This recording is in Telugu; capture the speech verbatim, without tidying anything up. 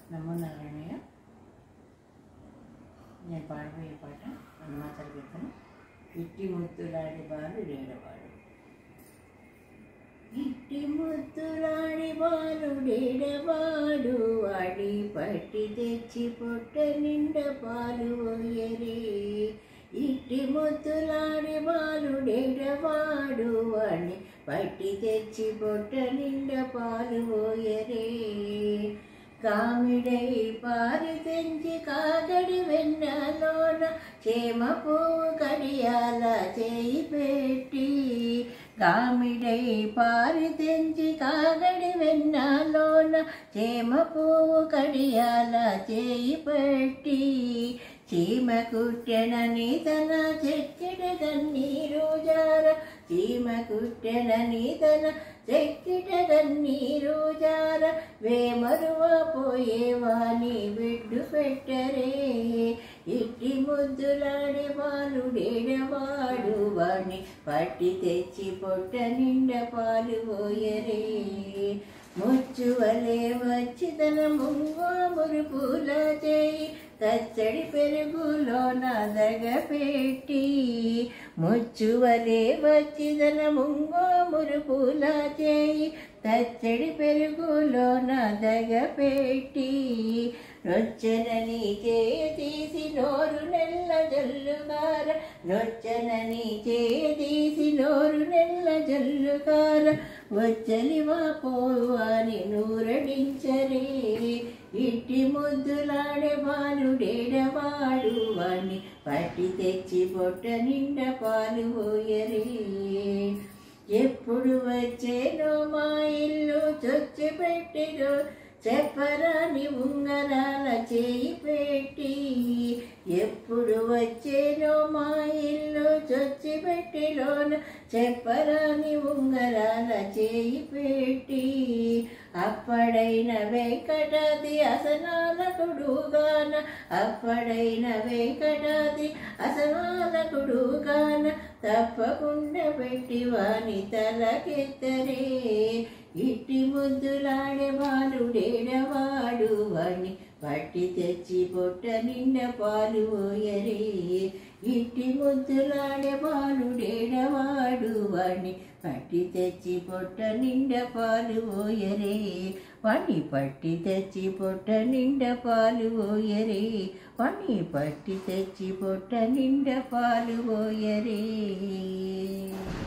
నమో నారాయణయ్య. నేను పాడబోయే పాట హనుమాచల కీర్తన. ఇట్టి ముద్దులాడి బాలు డేడవాడు, ఇట్టి ముద్దులాడి బాలు డేడవాడు, వాడి పట్టి తెచ్చి పొట్ట నిండ పాలు పోయరే. ఇట్టి ముద్దులాడి బాలు డేడవాడు, వాడిని పట్టి తెచ్చి పొట్ట నిండ పాలు పోయరే. కామిడై పారి తెంచి కాగడి వెన్నలోన చేమ పువ్వు కడియాల చేయి పెట్టి. కామిడై పారి తెంచి కాగడి వెన్నలోన చేమ పువ్వు కడియాల చేయి పెట్టి. చీమ కుట్టెనని తన చెక్కిట కన్నీరు జార, చీమ కుట్టెనని తన చెక్కిట కన్నీరు జార. వేమరువ పోయేవాని బిడ్డు పెట్టరే. ఇట్టి ముద్దులాడే బాలు డేడవాడు, వాణ్ణి పట్టి తెచ్చి పొట్ట నిండ పాలు పోయరే. ముచ్చువలే వచ్చి తన ముంగో మురుపుల చేయి తచ్చడి పెరుగులో నదగ పెట్టి. ముచ్చువలే వచ్చి తన ముంగో మురుపుల చేయి తచ్చడి పెరుగులో నదగ పెట్టి. నొచ్చనని చేయ తీసి నోరు నెల్ల జల్లుగార, నొచ్చనని చేయ తీసి నోరు నెల్ల జల్లుగార. వచ్చలివా పోవాని నూరడించరే. ఇట్టి ముద్దులాడే బాలు డేడవాడు, వాణ్ణి పట్టి తెచ్చి పొట్ట నిండ పాలు పోయరే. ఎప్పుడు వచ్చేనో మా ఇల్లు చొచ్చి పెట్టిరో, చెప్పరాని ఉంగరాల చేయి పెట్టి. ఎప్పుడు వచ్చేనో మా ఇల్లు చొచ్చి పెట్టిలోన, చెప్పరాని ఉంగరాల చేయి పెట్టి. అప్పడైన వెంకటాది అసనాలకుడుగాన, అప్పడైన వెంకటాది అసనాలకుడుగాన. తప్పకుండా పెట్టి వాని తలకెత్తరే. ఇట్టి ముద్దులాడే బాలు డేడవాడు, వాణ్ణి పట్టి తెచ్చి పొట్ట నిండ పాలు పోయరే. ఇట్టి ముద్దులాడే బాలు డేడవాడు, వాణ్ణి పట్టి తెచ్చి పొట్ట నిండ పాలు పోయరే. వాణ్ణి పట్టి తెచ్చి పొట్ట నిండ పాలు పోయరే. వాణ్ణి పట్టి తెచ్చి పొట్ట నిండ పాలు పోయరే.